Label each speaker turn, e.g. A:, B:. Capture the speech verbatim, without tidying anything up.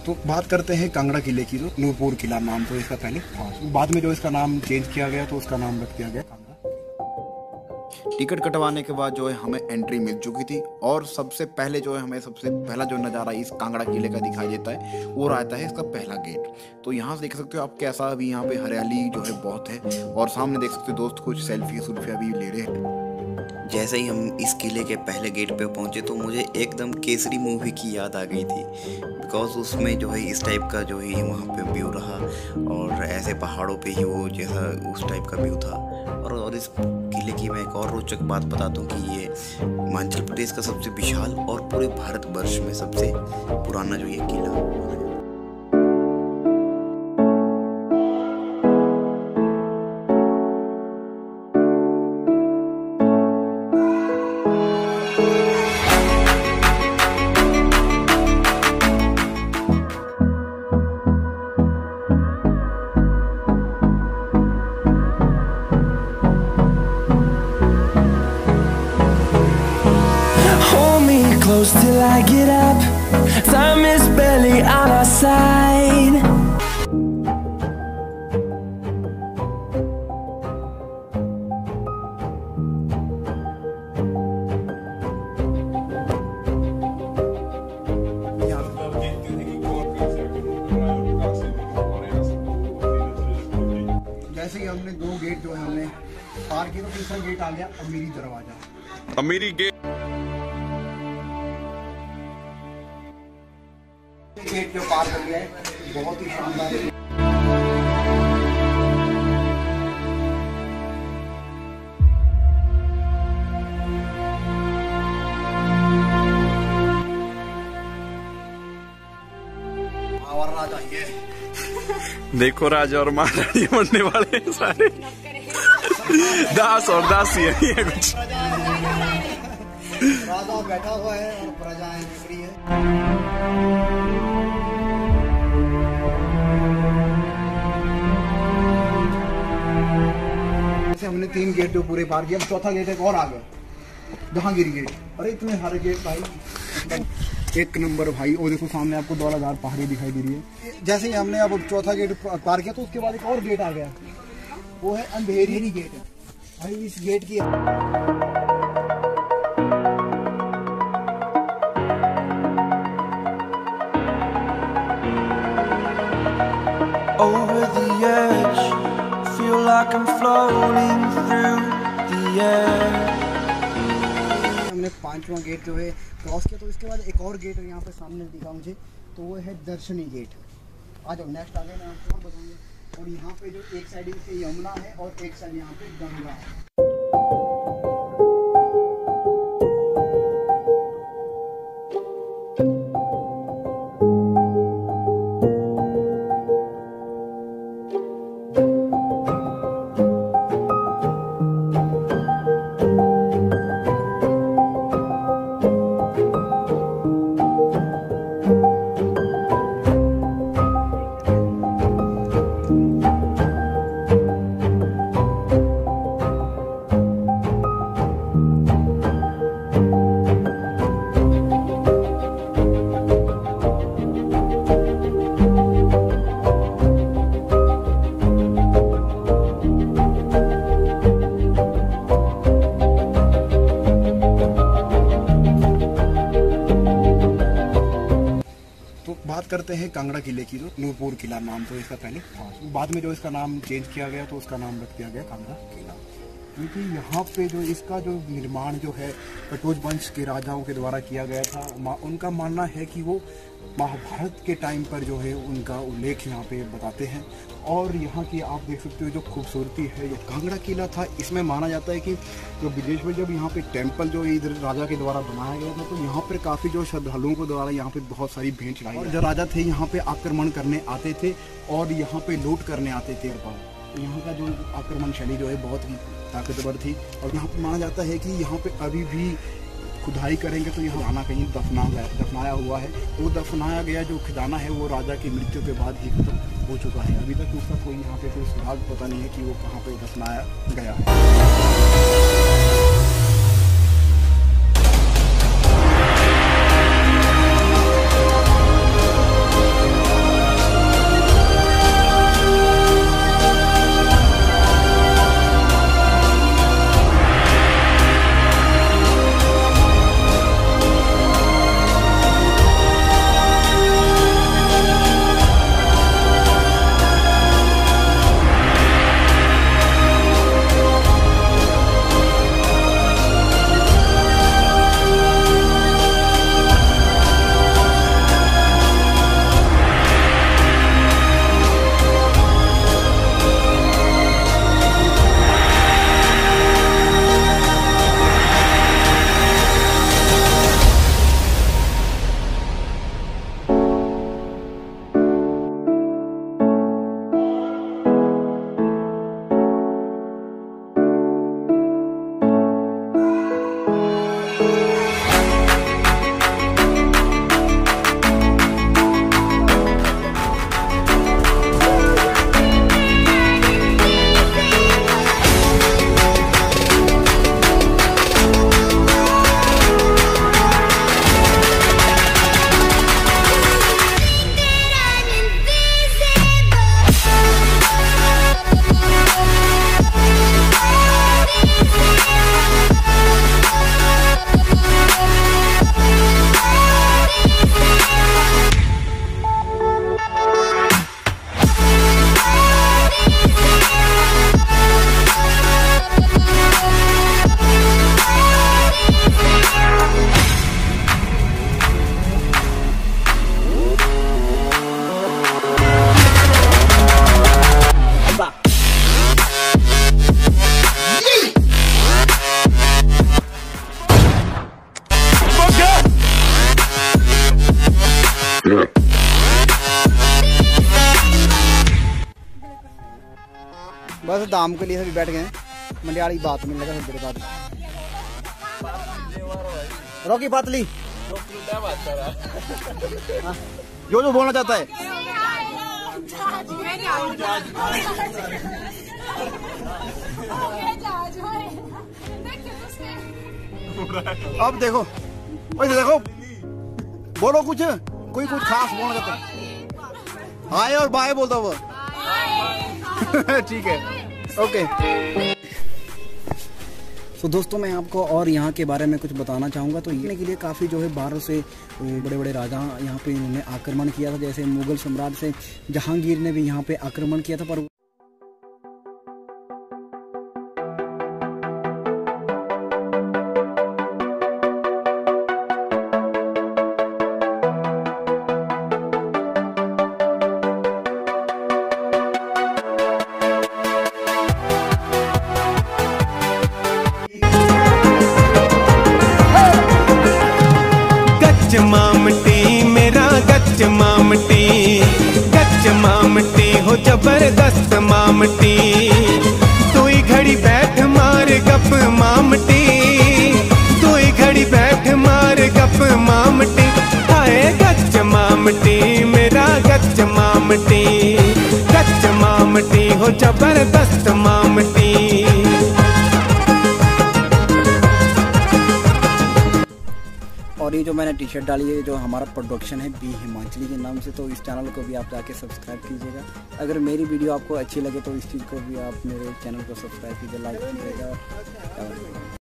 A: तो बात करते हैं कांगड़ा किले की। जो नूरपुर किला नाम तो इसका पहले था, बाद में जो इसका नाम चेंज किया गया तो उसका नाम रख दिया गया कांगड़ा।
B: टिकट कटवाने के बाद जो है हमें एंट्री मिल चुकी थी और सबसे पहले जो है हमें सबसे पहला जो नज़ारा इस कांगड़ा किले का दिखाई देता है वो रहता है इसका पहला गेट। तो यहाँ से देख सकते हो आप कैसा अभी यहाँ पे हरियाली जो है बहुत है और सामने देख सकते हो दोस्त कुछ सेल्फी सुल्फिया भी ले रहे हैं।
C: जैसे ही हम इस किले के पहले गेट पे पहुंचे तो मुझे एकदम केसरी मूवी की याद आ गई थी, बिकॉज उसमें जो है इस टाइप का जो है वहाँ पे व्यू रहा और ऐसे पहाड़ों पे ही वो जैसा उस टाइप का व्यू था। और, और इस किले की मैं एक और रोचक बात बताता हूँ कि ये हिमाचल प्रदेश का सबसे विशाल और पूरे भारतवर्ष में सबसे पुराना जो ये किला है।
D: Close till I get up, time is barely on our side.
A: जैसे ही हमने दो गेट जो है हमने पार किया तो तीसरा गेट आ गया अमीरी दरवाजा।
E: अमीरी गेट
A: गेट जो पार कर गया है बहुत ही शानदार। राजा ये
E: देखो, राजा और महारानी बनने वाले हैं सारे। दास और दासी है ये कुछ।
A: राजा बैठा हुआ है और प्रजाएं दिख रही है। हमने तीन गेट जो पूरे पार किया, चौथा गेट एक और आ गया जहांगीरी गेट। अरे इतने सारे गेट भाई, एक नंबर भाई। और देखो सामने आपको दौलाधार पहाड़ी दिखाई दे रही है। जैसे ही हमने अब चौथा गेट पार किया तो उसके बाद एक और गेट आ गया, वो है अंधेरी गेट भाई। इस गेट की
D: Over the edge, feel like I'm floating through the air.
A: हमने पांचवा गेट जो है क्रॉस किया तो इसके बाद एक और गेट यहाँ पे सामने दिखा मुझे, तो वो है दर्शनी गेट। आ जाओ नेक्स्ट आ गए, मैं आपको और बताऊंगा। और यहाँ पे जो एक साइड से यमुना है और एक साइड यहाँ पे गंगा है। बात करते हैं कांगड़ा किले की। जो नूरपुर किला नाम तो इसका पहले था, बाद में जो इसका नाम चेंज किया गया तो उसका नाम रख दिया गया कांगड़ा किला। क्योंकि यहाँ पे जो इसका जो निर्माण जो है कटोच वंश के राजाओं के द्वारा किया गया था। उनका मानना है कि वो महाभारत के टाइम पर जो है उनका उल्लेख यहाँ पे बताते हैं। और यहाँ की आप देख सकते हो जो खूबसूरती है, जो कांगड़ा किला था, इसमें माना जाता है कि जो विदेश में जब यहाँ पे टेम्पल जो इधर राजा के द्वारा बनाया गया था तो यहाँ पर काफ़ी जो श्रद्धालुओं के द्वारा यहाँ पे बहुत सारी भेंट चढ़ाई। और जो राजा थे यहाँ पे आक्रमण करने आते थे और यहाँ पे लूट करने आते थे। तो यहाँ का जो आक्रमण शैली जो है बहुत ही ताकतवर थी। और यहाँ पे माना जाता है कि यहाँ पे अभी भी खुदाई करेंगे तो यहाँ खाना कहीं दफना गया दफनाया हुआ है। वो दफनाया गया जो खजाना है वो राजा की मृत्यु के बाद ही खत्म हो चुका है। अभी तक उसका कोई यहाँ पे कोई सुराग पता नहीं है कि वो कहाँ पे दफनाया गया है। बस दाम के लिए सभी बैठ गए मंडियाली बात मिलने लगा थोड़ी देर बाद। रॉकी पातली हाँ, जो जो बोलना चाहता है। अब देखो वैसे देखो बोलो कुछ, कोई कुछ खास बोलना चाहता है। हाय और बाय बोलता हुआ ठीक है ओके। तो दोस्तों मैं आपको और यहाँ के बारे में कुछ बताना चाहूँगा। तो ये के लिए काफ़ी जो है बाहरों से बड़े बड़े राजा यहाँ पे इन्होंने आक्रमण किया था। जैसे मुगल सम्राट से जहांगीर ने भी यहाँ पे आक्रमण किया था, पर
F: मामटी मेरा गच मामटी, गच मामटी हो जबरदस्त मामटी, तू ही घड़ी बैठ मार गप मामटी, तू ही घड़ी बैठ मार गप मामटी, हाय गच मामटी मेरा गच मामटी, गच मामटी हो जबरदस्त मामटी।
A: और ये जो मैंने टी शर्ट डाली है जो हमारा प्रोडक्शन है बी हिमाचली के नाम से, तो इस चैनल को भी आप जाके सब्सक्राइब कीजिएगा। अगर मेरी वीडियो आपको अच्छी लगे तो इस चीज़ को भी आप मेरे चैनल को सब्सक्राइब कीजिए, लाइक कीजिएगा।